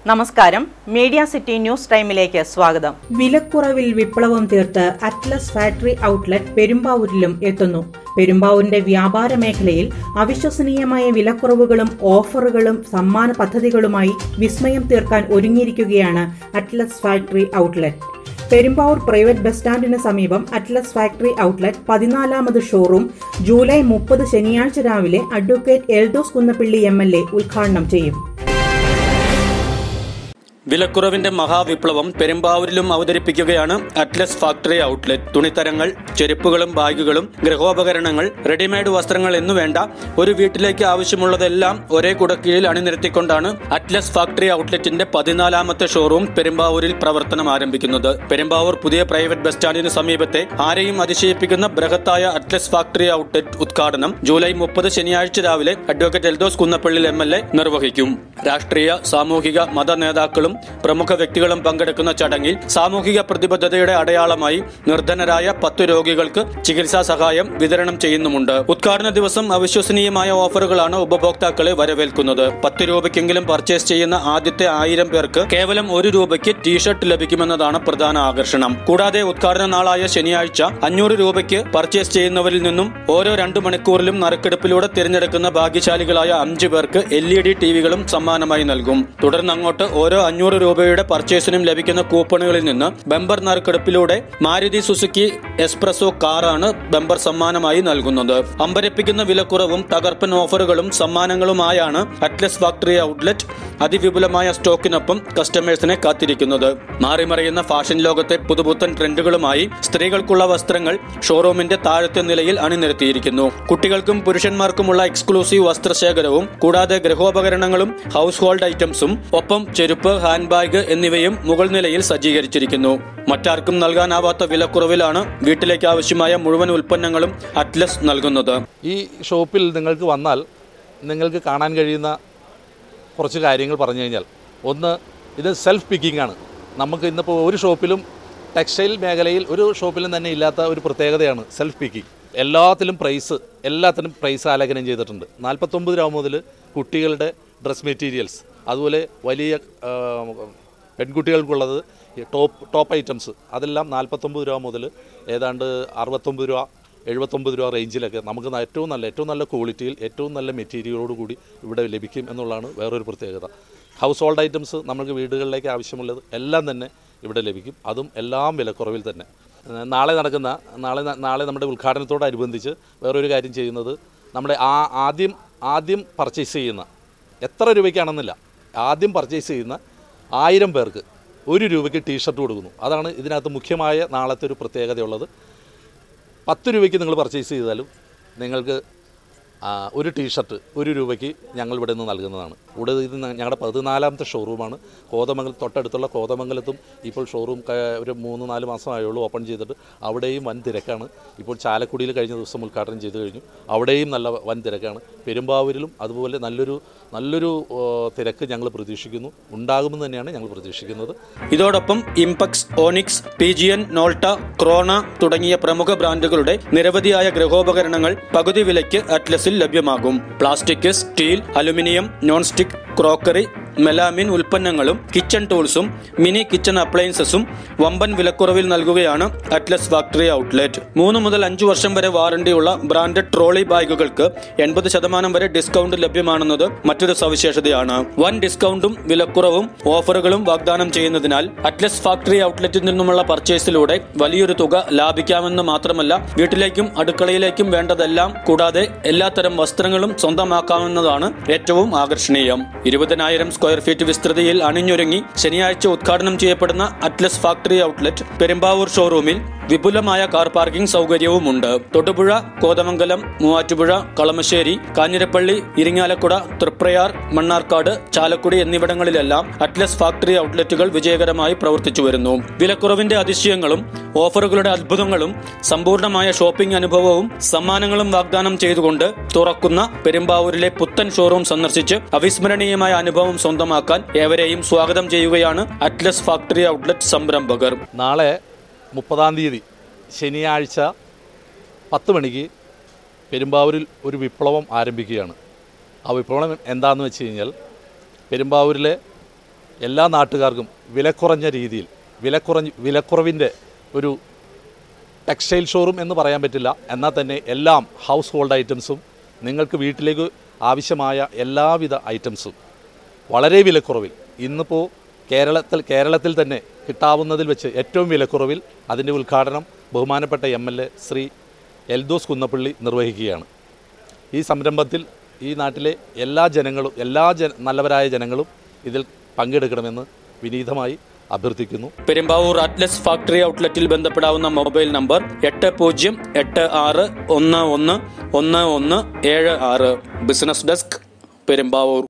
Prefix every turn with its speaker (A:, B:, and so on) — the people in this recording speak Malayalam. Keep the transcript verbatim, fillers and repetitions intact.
A: നമസ്കാരം, മീഡിയ സിറ്റി ന്യൂസ് ടൈമിലേക്ക് സ്വാഗതം.
B: വിലക്കുറവിൽ വിപ്ലവം തീർത്ത് അറ്റ്ലസ് ഫാക്ടറി ഔട്ട്ലെറ്റ് പെരുമ്പാവൂരിലും എത്തുന്നു. പെരുമ്പാവൂരിന്റെ വ്യാപാര മേഖലയിൽ അവിശ്വസനീയമായ വിലക്കുറവുകളും ഓഫറുകളും സമ്മാന പദ്ധതികളുമായി വിസ്മയം തീർക്കാൻ ഒരുങ്ങിയിരിക്കുകയാണ് Atlas factory outlet. Perumbavoor private bus സ്റ്റാൻഡിന് സമീപം അറ്റ്ലസ് ഫാക്ടറി ഔട്ട്ലെറ്റ് പതിനാലാമത് ഷോറൂം ജൂലൈ മുപ്പത് ശനിയാഴ്ച രാവിലെ advocate Eldhose Kunnappilly M L A ഉദ്ഘാടനം ചെയ്യും.
C: വിലക്കുറവിന്റെ മഹാവിപ്ലവം പെരുമ്പാവൂരിലും അവതരിപ്പിക്കുകയാണ് അറ്റ്ലസ് ഫാക്ടറി ഔട്ട്ലെറ്റ്. തുണിത്തരങ്ങൾ, ചെരുപ്പുകളും ബാഗുകളും, ഗൃഹോപകരണങ്ങൾ, റെഡിമെയ്ഡ് വസ്ത്രങ്ങൾ എന്നുവേണ്ട ഒരു വീട്ടിലേക്ക് ആവശ്യമുള്ളതെല്ലാം ഒരേ കുടക്കീഴിൽ അണിനിരത്തിക്കൊണ്ടാണ് അറ്റ്ലസ് ഫാക്ടറി ഔട്ട്ലെറ്റിന്റെ പതിനാലാമത്തെ ഷോറൂം പെരുമ്പാവൂരിൽ പ്രവർത്തനം ആരംഭിക്കുന്നത്. പെരുമ്പാവൂർ പുതിയ പ്രൈവറ്റ് ബസ് സ്റ്റാൻഡിന് സമീപത്തെ ആരെയും അതിശയിപ്പിക്കുന്ന ബൃഹത്തായ അറ്റ്ലസ് ഫാക്ടറി ഔട്ട്ലെറ്റ് ഉദ്ഘാടനം ജൂലൈ മുപ്പത് ശനിയാഴ്ച രാവിലെ advocate Eldhose Kunnappilly M L A നിർവഹിക്കും. രാഷ്ട്രീയ, സാമൂഹിക, മത നേതാക്കളും പ്രമുഖ വ്യക്തികളും പങ്കെടുക്കുന്ന ചടങ്ങിൽ സാമൂഹിക പ്രതിബദ്ധതയുടെ അടയാളമായി നിർധനരായ പത്ത് രോഗികൾക്ക് ചികിത്സാ സഹായം വിതരണം ചെയ്യുന്നുമുണ്ട്. ഉദ്ഘാടന ദിവസം അവിശ്വസനീയമായ ഓഫറുകളാണ് ഉപഭോക്താക്കളെ വരവേൽക്കുന്നത്. പത്ത് രൂപയ്ക്കെങ്കിലും പർച്ചേസ് ചെയ്യുന്ന ആദ്യത്തെ ആയിരം പേർക്ക് കേവലം ഒരു രൂപയ്ക്ക് ടീഷർട്ട് ലഭിക്കുമെന്നതാണ് പ്രധാന ആകർഷണം. കൂടാതെ ഉദ്ഘാടന നാളായ ശനിയാഴ്ച അഞ്ഞൂറ് രൂപയ്ക്ക് പർച്ചേസ് ചെയ്യുന്നവരിൽ നിന്നും ഓരോ രണ്ടു മണിക്കൂറിലും നറുക്കെടുപ്പിലൂടെ തിരഞ്ഞെടുക്കുന്ന ഭാഗ്യശാലികളായ അഞ്ചു പേർക്ക് എൽ ഇ ഡി ടിവികളും സമ്മാനമായി നൽകും. തുടർന്ന് അങ്ങോട്ട് ഓരോ അഞ്ഞൂറ് രൂപയുടെ പർച്ചേസിനും ലഭിക്കുന്ന കൂപ്പണുകളിൽ നിന്ന് ബമ്പർ നറുക്കെടുപ്പിലൂടെ മാരുതി സുസുക്കി എസ്പ്രസോ കാറാണ് ബമ്പർ സമ്മാനമായി നൽകുന്നത്. അമ്പരപ്പിക്കുന്ന വിലക്കുറവും തകർപ്പൻ ഓഫറുകളും സമ്മാനങ്ങളുമായാണ് അറ്റ്ലസ് ഫാക്ടറി ഔട്ട്ലെറ്റ് അതിവിപുലമായ സ്റ്റോക്കിനൊപ്പം കസ്റ്റമേഴ്സിനെ കാത്തിരിക്കുന്നത്. മാറിമറിയുന്ന ഫാഷൻ ലോകത്തെ പുതുപുത്തൻ ട്രെൻഡുകളുമായി സ്ത്രീകൾക്കുള്ള വസ്ത്രങ്ങൾ ഷോറൂമിന്റെ താഴത്തെ നിലയിൽ അണിനിരത്തിയിരിക്കുന്നു. കുട്ടികൾക്കും പുരുഷന്മാർക്കുമുള്ള എക്സ്ക്ലൂസീവ് വസ്ത്രശേഖരവും കൂടാതെ ഗൃഹോപകരണങ്ങളും ഹൗസ് ഹോൾഡ് ഐറ്റംസും ഒപ്പം ചെരുപ്പ്, ഹാൻഡ് ബാഗ് എന്നിവയും മുകൾ നിലയിൽ സജ്ജീകരിച്ചിരിക്കുന്നു. മറ്റാർക്കും നൽകാനാവാത്ത വിലക്കുറവിലാണ് വീട്ടിലേക്ക് ആവശ്യമായ മുഴുവൻ ഉൽപ്പന്നങ്ങളും അറ്റ്ലസ് നൽകുന്നത്.
D: ഈ ഷോപ്പിൽ നിങ്ങൾക്ക് വന്നാൽ നിങ്ങൾക്ക് കാണാൻ കഴിയുന്ന കുറച്ച് കാര്യങ്ങൾ പറഞ്ഞു കഴിഞ്ഞാൽ, ഒന്ന്, ഇത് സെൽഫ് പിക്കിംഗ് ആണ്. നമുക്ക് ഇന്നിപ്പോൾ ഒരു ഷോപ്പിലും ടെക്സ്റ്റൈൽ മേഖലയിൽ ഒരു ഷോപ്പിലും തന്നെ ഇല്ലാത്ത ഒരു പ്രത്യേകതയാണ് സെൽഫ് പിക്കിംഗ്. എല്ലാത്തിലും പ്രൈസ് എല്ലാത്തിനും പ്രൈസ് ആലേഖനം ചെയ്തിട്ടുണ്ട്. നാൽപ്പത്തൊമ്പത് രൂപ മുതൽ കുട്ടികളുടെ ഡ്രസ് മെറ്റീരിയൽസ്, അതുപോലെ വലിയ പെൺകുട്ടികൾക്കുള്ളത് ടോപ്പ് ടോപ്പ് ഐറ്റംസ്, അതെല്ലാം നാൽപ്പത്തൊമ്പത് രൂപ മുതൽ ഏതാണ്ട് അറുപത്തൊമ്പത് രൂപ എഴുപത്തൊമ്പത് രൂപ റേഞ്ചിലൊക്കെ നമുക്ക് ഏറ്റവും നല്ല ഏറ്റവും നല്ല ക്വാളിറ്റിയിൽ ഏറ്റവും നല്ല മെറ്റീരിയലോട് കൂടി ഇവിടെ ലഭിക്കും എന്നുള്ളതാണ് വേറൊരു പ്രത്യേകത. ഹൗസ് ഹോൾഡ് ഐറ്റംസ് നമുക്ക് വീടുകളിലേക്ക് ആവശ്യമുള്ളത് എല്ലാം തന്നെ ഇവിടെ ലഭിക്കും, അതും എല്ലാം വിലക്കുറവിൽ തന്നെ. നാളെ നടക്കുന്ന നാളെ നാളെ നമ്മുടെ ഉദ്ഘാടനത്തോടനുബന്ധിച്ച് വേറൊരു കാര്യം ചെയ്യുന്നത്, നമ്മുടെ ആ ആദ്യം ആദ്യം പർച്ചേസ് ചെയ്യുന്ന എത്ര രൂപയ്ക്കാണെന്നില്ല, ആദ്യം പർച്ചേസ് ചെയ്യുന്ന ആയിരം പേർക്ക് ഒരു രൂപയ്ക്ക് ടീഷർട്ട് കൊടുക്കുന്നു. അതാണ് ഇതിനകത്ത് മുഖ്യമായ നാളത്തെ ഒരു പ്രത്യേകതയുള്ളത്. പത്ത് രൂപയ്ക്ക് നിങ്ങൾ പർച്ചേസ് ചെയ്താലും നിങ്ങൾക്ക് ഒരു ടീഷർട്ട് ഒരു രൂപയ്ക്ക് ഞങ്ങൾ ഇവിടെ നിന്ന് നൽകുന്നതാണ്. ഇവിടെ ഇത് ഞങ്ങളുടെ പതിനാലാമത്തെ ഷോറൂമാണ്. കോതമംഗലം തൊട്ടടുത്തുള്ള കോതമംഗലത്തും ഇപ്പോൾ ഷോറൂം ഒരു മൂന്ന് നാല് മാസമായുള്ളൂ ഓപ്പൺ ചെയ്തിട്ട്. അവിടെയും വൻ തിരക്കാണ്. ഇപ്പോൾ ചാലക്കുടിയിൽ കഴിഞ്ഞ ദിവസം ഉദ്ഘാടനം ചെയ്തു കഴിഞ്ഞു, അവിടെയും നല്ല വൻ തിരക്കാണ്. പെരുമ്പാവൂരിലും അതുപോലെ നല്ലൊരു നല്ലൊരു തിരക്ക് ഞങ്ങൾ പ്രതീക്ഷിക്കുന്നു, ഉണ്ടാകുമെന്ന് തന്നെയാണ് ഞങ്ങൾ പ്രതീക്ഷിക്കുന്നത്.
C: ഇതോടൊപ്പം Impex, Onyx, P G N, Nolta, Krona തുടങ്ങിയ പ്രമുഖ ബ്രാൻഡുകളുടെ നിരവധിയായ ഗൃഹോപകരണങ്ങൾ പകുതി വിലയ്ക്ക് അറ്റ്ലസ് ലഭ്യമാകും. Plastic, steel, aluminium, non stick, crockery, melamine ഉൽപ്പന്നങ്ങളും കിച്ചൺ ടൂൾസും മിനി കിച്ചൺ അപ്ലയൻസസും വമ്പൻ വിലക്കുറവിൽ നൽകുകയാണ് അറ്റ്ലസ് ഫാക്ടറി ഔട്ട്ലെറ്റ്. മൂന്ന് മുതൽ അഞ്ചു വർഷം വരെ വാറണ്ടിയുള്ള ബ്രാൻഡഡ് ട്രോളി ബാഗുകൾക്ക് എൺപത് ശതമാനം വരെ ഡിസ്കൗണ്ട് ലഭ്യമാണെന്നത് മറ്റൊരു സവിശേഷതയാണ്. വൻ ഡിസ്കൗണ്ടും വിലക്കുറവും ഓഫറുകളും വാഗ്ദാനം ചെയ്യുന്നതിനാൽ അറ്റ്ലസ് ഫാക്ടറി ഔട്ട്ലെറ്റിൽ നിന്നുമുള്ള പർച്ചേസിലൂടെ വലിയൊരു തുക ലാഭിക്കാമെന്ന് മാത്രമല്ല, വീട്ടിലേക്കും അടുക്കളയിലേക്കും വേണ്ടതെല്ലാം കൂടാതെ എല്ലാത്തരം വസ്ത്രങ്ങളും സ്വന്തമാക്കാവുന്നതാണ് ഏറ്റവും ആകർഷണീയം. ഇരുപതിനായിരം സ്ക്വയർ ഫീറ്റ് വിസ്തൃതിയിൽ അണിഞ്ഞൊരുങ്ങി ശനിയാഴ്ച ഉദ്ഘാടനം ചെയ്യപ്പെടുന്ന അറ്റ്ലസ് ഫാക്ടറി ഔട്ട്ലെറ്റ് പെരുമ്പാവൂർ ഷോറൂമിൽ വിപുലമായ കാർ പാർക്കിംഗ് സൗകര്യവുമുണ്ട്. തൊടുപുഴ, കോതമംഗലം, മൂവാറ്റുപുഴ, കളമശ്ശേരി, കാഞ്ഞിരപ്പള്ളി, ഇരിങ്ങാലക്കുട, തൃപ്രയാർ, മണ്ണാർക്കാട്, ചാലക്കുടി എന്നിവിടങ്ങളിലെല്ലാം അറ്റ്ലസ് ഫാക്ടറി ഔട്ട്ലെറ്റുകൾ വിജയകരമായി പ്രവർത്തിച്ചു വരുന്നു. വിലക്കുറവിന്റെ അതിശയങ്ങളും ഓഫറുകളുടെ അത്ഭുതങ്ങളും സമ്പൂർണമായ ഷോപ്പിംഗ് അനുഭവവും സമ്മാനങ്ങളും വാഗ്ദാനം ചെയ്തുകൊണ്ട് തുറക്കുന്ന പെരുമ്പാവൂരിലെ പുത്തൻ ഷോറൂം സന്ദർശിച്ച് അവിസ്മരണീയമായ അനുഭവം സ്വന്തമാക്കാൻ ഏവരെയും സ്വാഗതം ചെയ്യുകയാണ് അറ്റ്ലസ് ഫാക്ടറി ഔട്ട്ലെറ്റ് സംരംഭകർ.
D: നാളെ മുപ്പതാം തീയതി ശനിയാഴ്ച പത്ത് മണിക്ക് പെരുമ്പാവൂരിൽ ഒരു വിപ്ലവം ആരംഭിക്കുകയാണ്. ആ വിപ്ലവം എന്താണെന്ന് വെച്ച് കഴിഞ്ഞാൽ, പെരുമ്പാവൂരിലെ എല്ലാ നാട്ടുകാർക്കും വിലക്കുറഞ്ഞ രീതിയിൽ വിലക്കുറഞ്ഞ് വിലക്കുറവിൻ്റെ ഒരു ടെക്സ്റ്റൈൽ ഷോറൂം എന്ന് പറയാൻ പറ്റില്ല, എന്നാൽ തന്നെ എല്ലാം ഹൗസ് ഹോൾഡ് ഐറ്റംസും നിങ്ങൾക്ക് വീട്ടിലേക്ക് ആവശ്യമായ എല്ലാവിധ ഐറ്റംസും വളരെ വിലക്കുറവിൽ ഇന്നിപ്പോൾ കേരളത്തിൽ കേരളത്തിൽ തന്നെ കിട്ടാവുന്നതിൽ വെച്ച് ഏറ്റവും വിലക്കുറവിൽ അതിൻ്റെ ഉദ്ഘാടനം ബഹുമാനപ്പെട്ട M L A Shri Eldhose Kunnappilly നിർവഹിക്കുകയാണ്. ഈ സംരംഭത്തിൽ ഈ നാട്ടിലെ എല്ലാ ജനങ്ങളും എല്ലാ ജന നല്ലവരായ ജനങ്ങളും ഇതിൽ പങ്കെടുക്കണമെന്ന് വിനീതമായി അഭ്യർത്ഥിക്കുന്നു.
C: പെരുമ്പാവൂർ അറ്റ്ലസ് ഫാക്ടറി ഔട്ട്ലെറ്റിൽ ബന്ധപ്പെടാവുന്ന മൊബൈൽ നമ്പർ എട്ട് പൂജ്യം എട്ട് ആറ് ഒന്ന് ഒന്ന് ഒന്ന് ഒന്ന് ഏഴ് ആറ്. Business desk, Perumbavoor.